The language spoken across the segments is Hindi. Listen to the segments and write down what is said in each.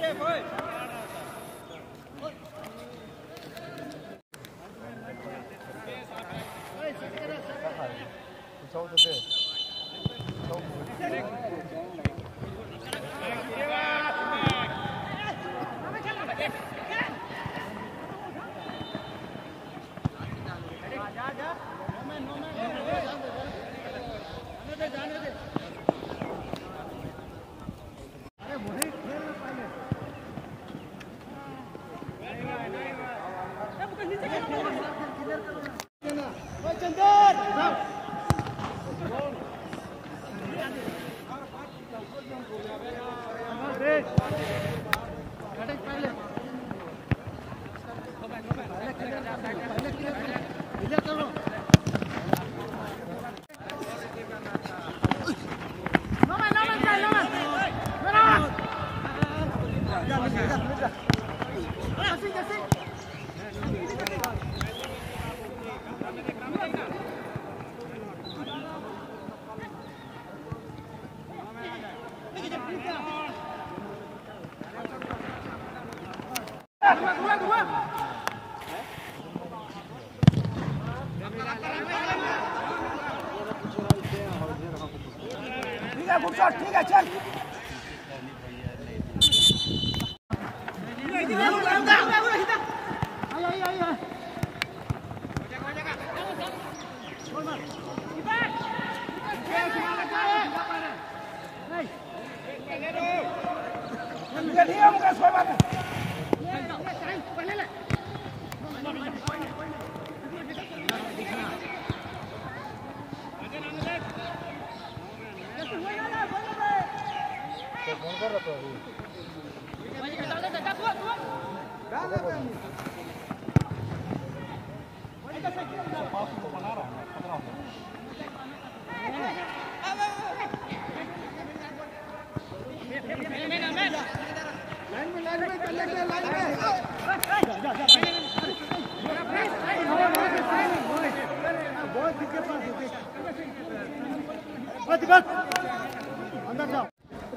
ठीक है चल अंदर जाओ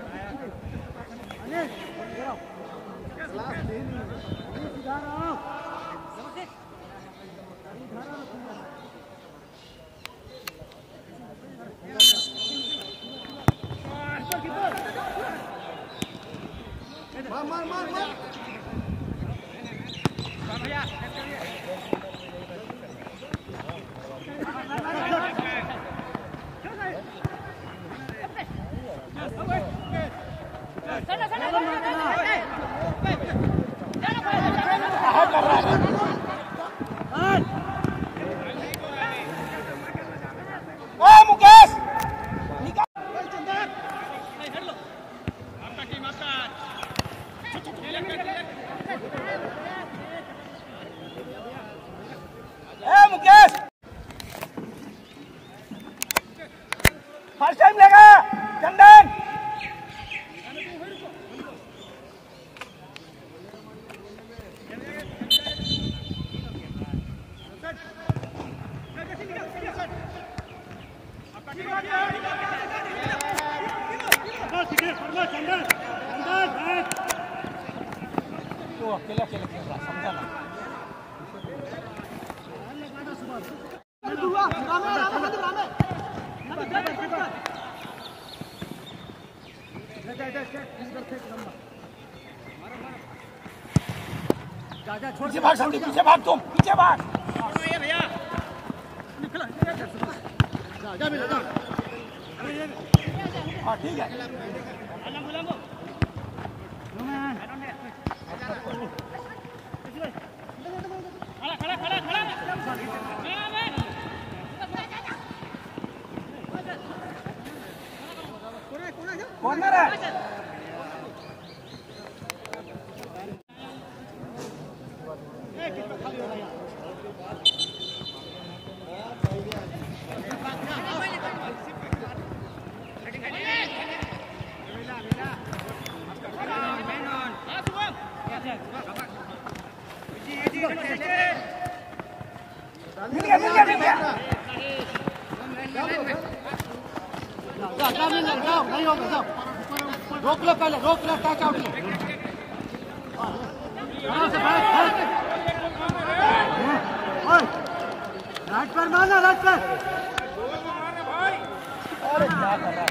फर्स्ट टाइम लेगा चंदन तो अकेला समझा ना पीछे भाग सामने, पीछे भाग तुम, पीछे भाग भैया। हाँ ठीक है कॉर्नर है रोक लो पहले, रोक लो, टच आउट लो। राइट पर मारना, राइट पर। अरे क्या कर रहा है?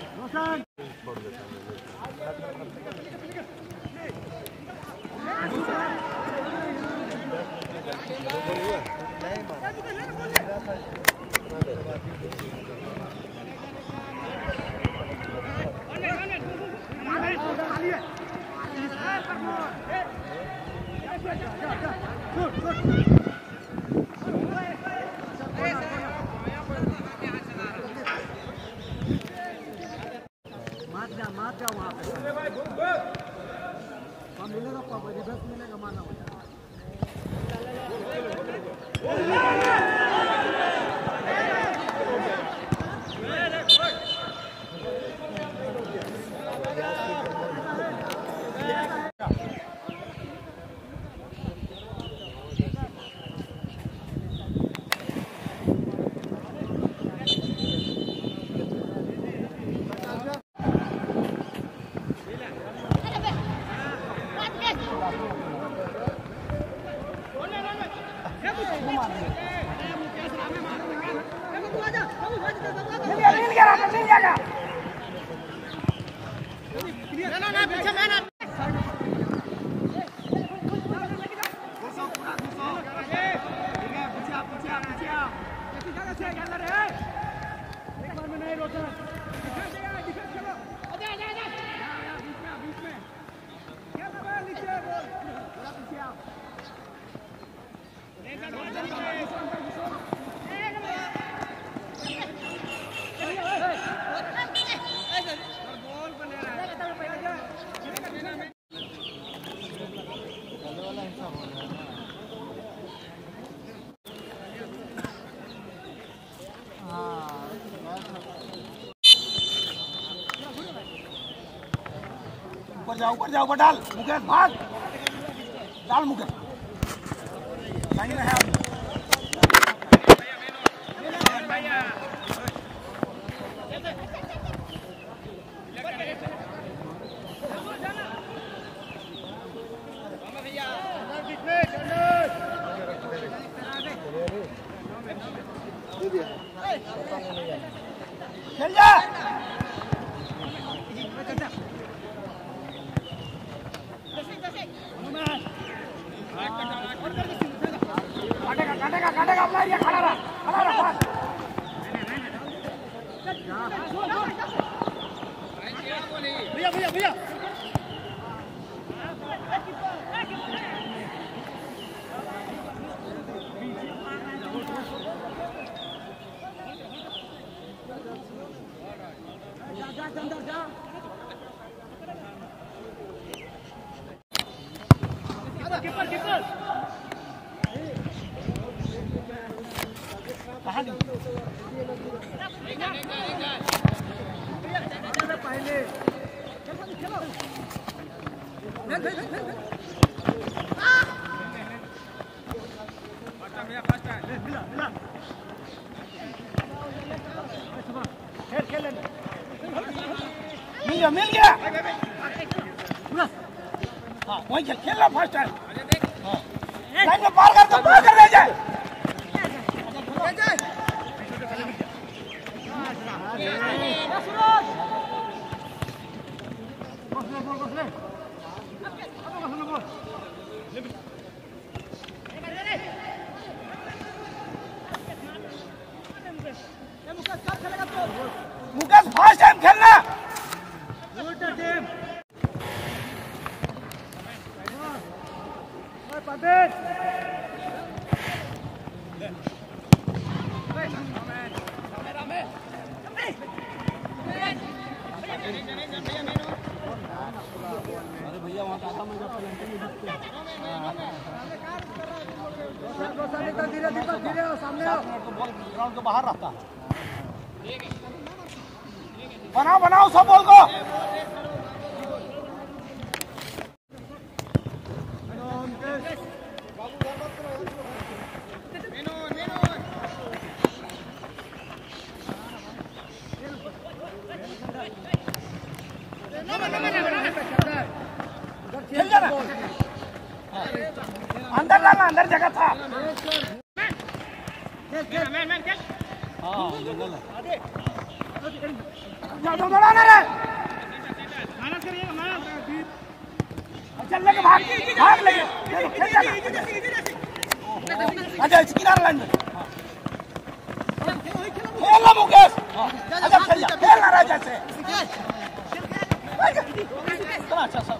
मार जा वहाँ पे। मिलेगा पापा, रिवर्स मिलेगा, मारना होगा। ऊपर जाओ, ऊपर डाल मुकेश, भाग डाल मुकेश, नहीं रहे आप। चल जा काटेगा अपना एरिया, खड़ा रहा भैया भैया भैया अंदर जा। कीपर कीपर कहाँ नहीं पहले चलो मिल गया। हाँ वही खेल रहा फर्स्ट टाइम। लाइन में पार कर दो, पार कर दे जाए। मुकेश फर्स्ट टाइम खेलना। अरे भैया वहाँ का धीरे धीरे सामने ग्राउंड के बाहर रहता। बनाओ बनाओ सब बॉल को। अंदर डालना, अंदर जगह था। जाओ दौड़ाना रे, चल लेके भाग भाग लेके अच्छा किनारे लाइन में खेलना मुकेश। अच्छा खेल जा, खेलना रहा जैसे अच्छा सब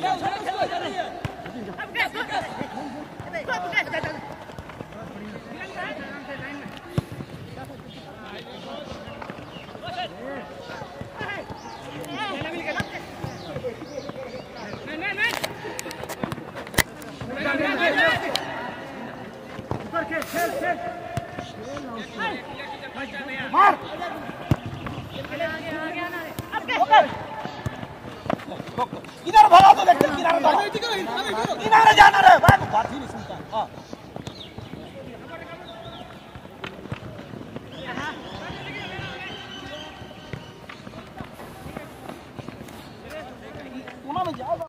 मार किधर भगा तो देखते किनारे जाना रे, बात ही नहीं सुनता। हाँ में जाओ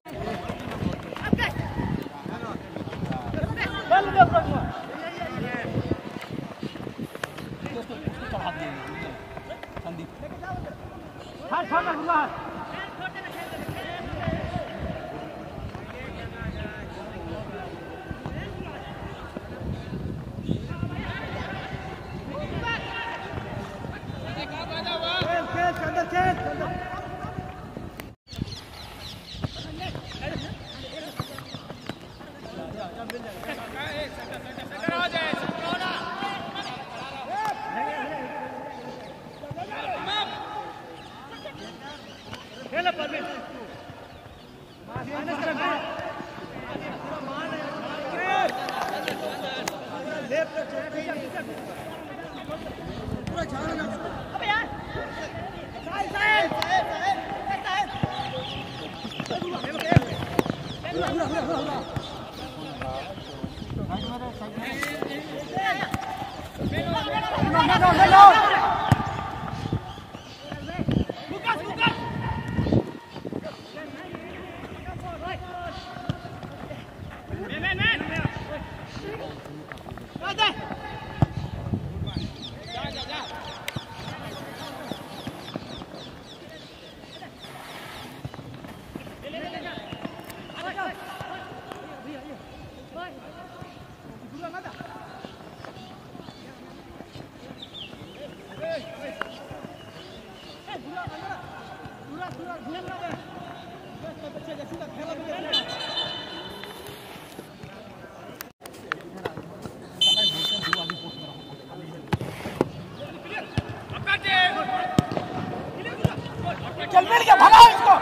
चल मिल गया, भगाओ इसको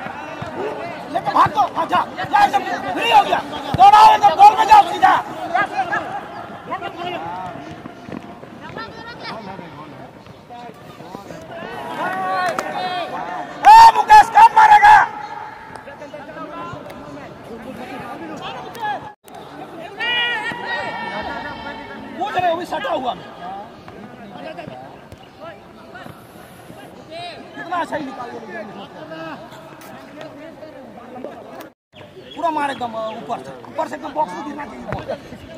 लेके भाग दो। अच्छा जा एकदम फ्री हो गया, दौड़ाओ एकदम गोल में जाओ सीधा। मुकेश कम मारेगा। वो जगह वो भी सटा हुआ कितना सही निकाल पूरा मार एकदम ऊपर से एकदम बॉक्स में गिरना चाहिए।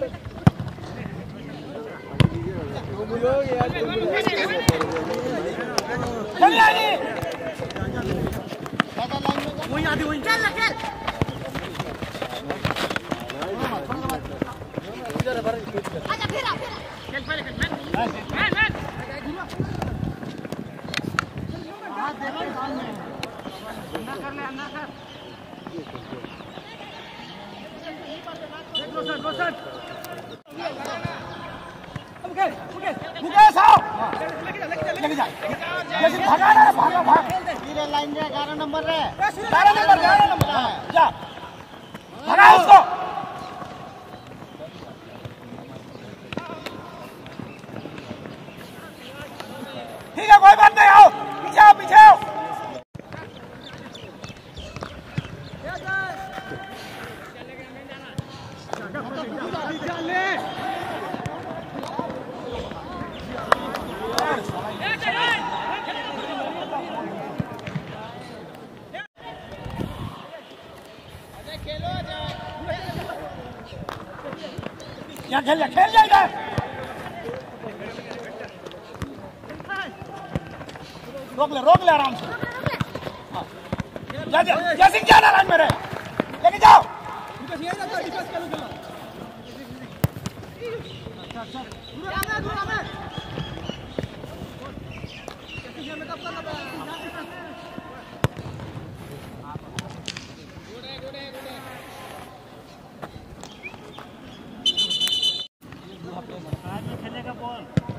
चलिए आगे वहीं आदि वहीं चल चल आजा फिर चल पहले मैन हाथ दे भाई अंदर कर ले अंदर कर रोशन मुकेश आओ लेके जा जैसे भागा ना भागा भाग धीरे लाइन रे 11 नंबर रे 11 नंबर जा भगा उसको। ठीक है कोई बात नहीं, आओ पीछे आओ पीछे आओ। क्या खेल जाएगा। रोक ले आराम से। जैसे जाना लाइन में रहे, लेके जाओ। खेलेगा बॉल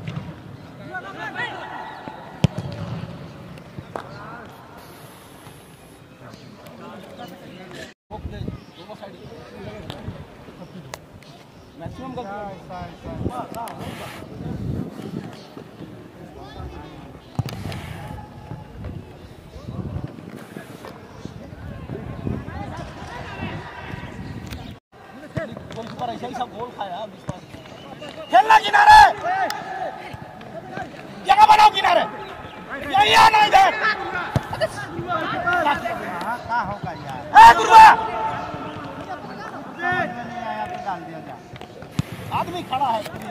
मैक्सिमम ऐसा ही सब गोल खाया। खेलना किनारे, जगह बनाओ किनारे, यही आना इधर। क्या होगा यार, गुरुआ नहीं आया तो डाल दिया जाए। आदमी खड़ा है यहाँ।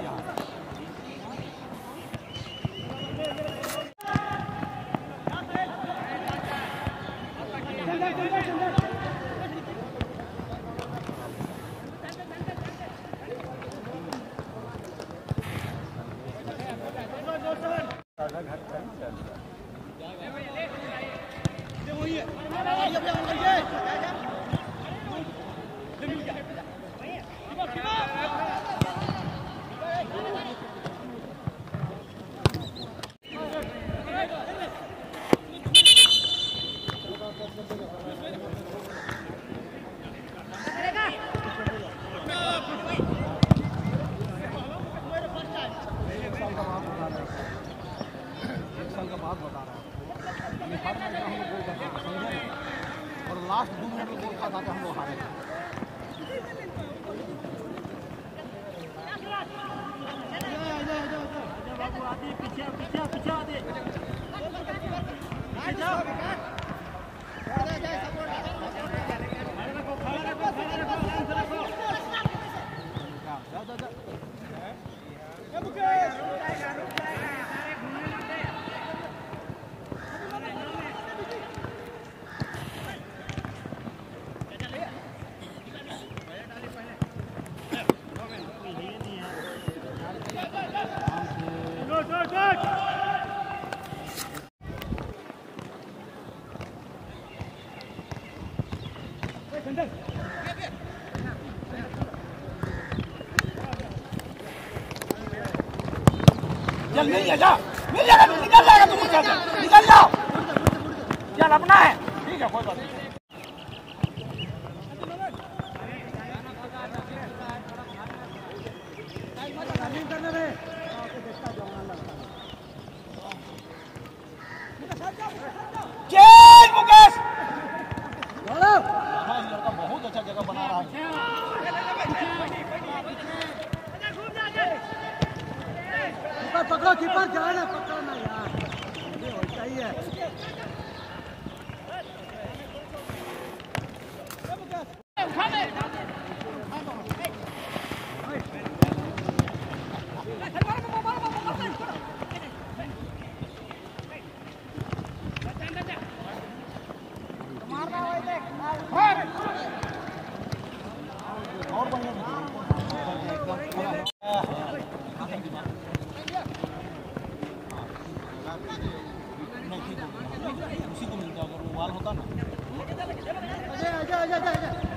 और लास्ट 2 मिनट में गोल खाता था, हम लोग हारे। चल नहीं है, जा मिल जाएगा, निकल जाएगा, तुम निकल जाओ। चल अपना है, ठीक है, कोई बात नहीं। चल मुकेश, लड़का बहुत अच्छा जगह बना रहा है। पकड़ो कीपर, जाना पकड़ना यार, ये होता ही है। और बढ़िया उसी को मिलता, अगर वो वाल होता ना।